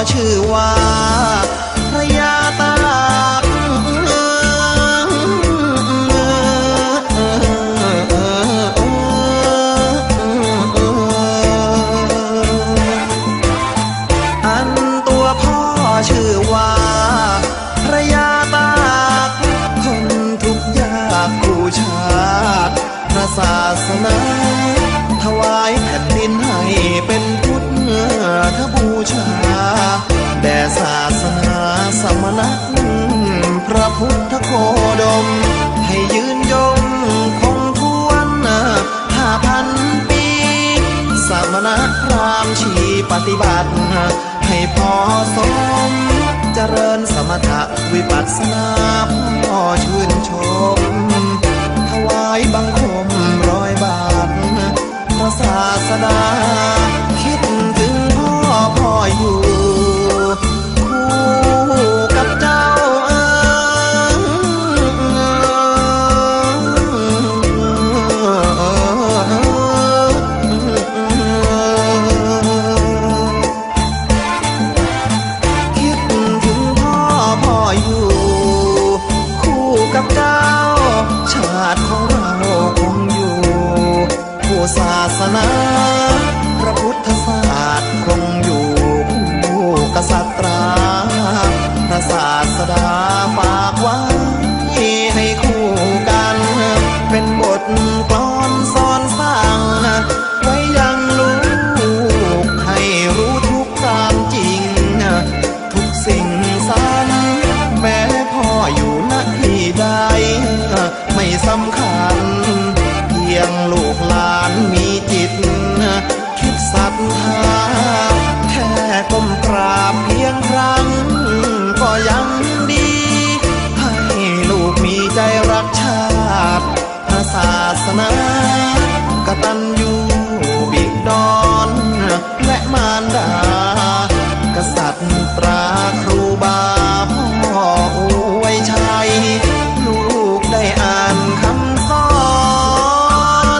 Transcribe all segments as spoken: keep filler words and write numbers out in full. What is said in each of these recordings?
ชื่อว่าพระยาตากอันตัวพ่อชื่อว่าพระยาตากคนทุกข์ยากคู่ชาติพระศาสนาถวายแผ่นดินให้เป็นพุทธบูชาแด่ศาสนาสมณะพระพุทธโคดมให้ยืนยงคงทวนห้าพันปีสมณะพราหมณ์ชีปฏิบัติให้พอสมเจริญสมถะวิปัสสนาพ่อชื่นชมถวายบังคมร้อยบาทพระศาสดาคิดถึงพ่อพ่ออยู่คู่กับเจ้าเอ๋คิดถึงพ่อพ่ออยู่คู่กับเจ้าชาติของเราคงอยู่ผู้ศาสนาพระพุทธศาสตร์คงอยู่ผู้กษัตราพระศาสดาฝากไว้ให้คู่กันเป็นบทกลอนสอนสร้างไว้ยังลูกให้รู้ทุกความจริงทุกสิ่งสำแม้พ่ออยู่ณที่ใดไม่สำคัญเพียงลูกหลานมีจิตคิดศรัทธาแค่ก้มกราบเพียงครั้งก็ยังดีให้ลูกมีใจรักชาติพระศาสนากตัญญูบิดรและมารดากษัตริย์ตราครูบาพ่ออวยชัยลูกได้อ่านคำสอน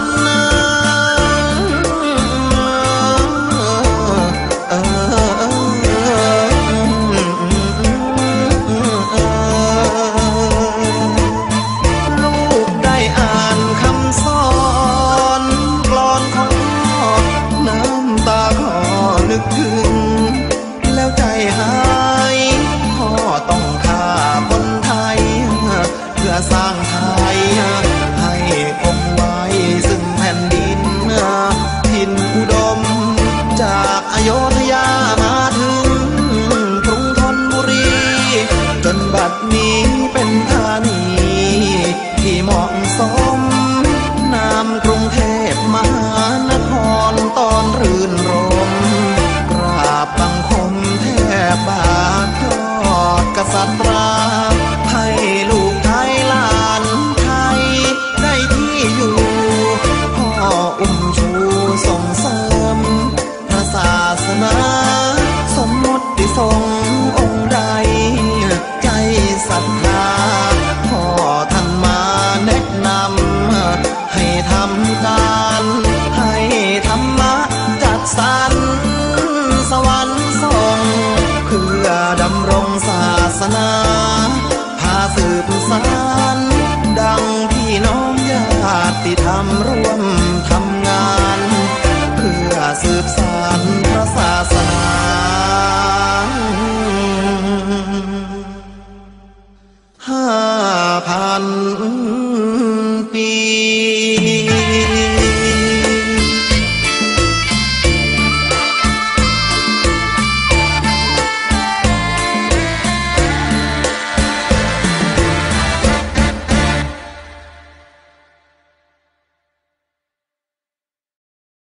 ลูกได้อ่านคำสอนกลอนของพ่อน้ำตาคลอนึกถึงแล้วใจหายพ่อต้องฆ่าคนไทยเพื่อสร้างไทยให้คงไว้ซึ่งแผ่นดินถิ่นอุดมจากอโยธยามาถึงกรุงธนบุรีจนบัดนี้เป็นธานีที่เหมาะสมนามกรุงเทพมหานครตอนรื่นรมกราบบังคมแทบบาทยอดกษัตราให้ลูกไทยหลานไทยได้ที่อยู่พ่ออุ้มชูส่งเสริมพระศาสนาสมมติทรงองค์ใดใจศรัทธาพ่อท่านมาแนะนำให้ทำการให้ธรรมะจัดสรรสวรรค์ส่งเพื่อดำรงศาสนาพาสืบสานดังพี่น้องญาติธรรมร่วมทำงานเพื่อสืบสานพระศาสนา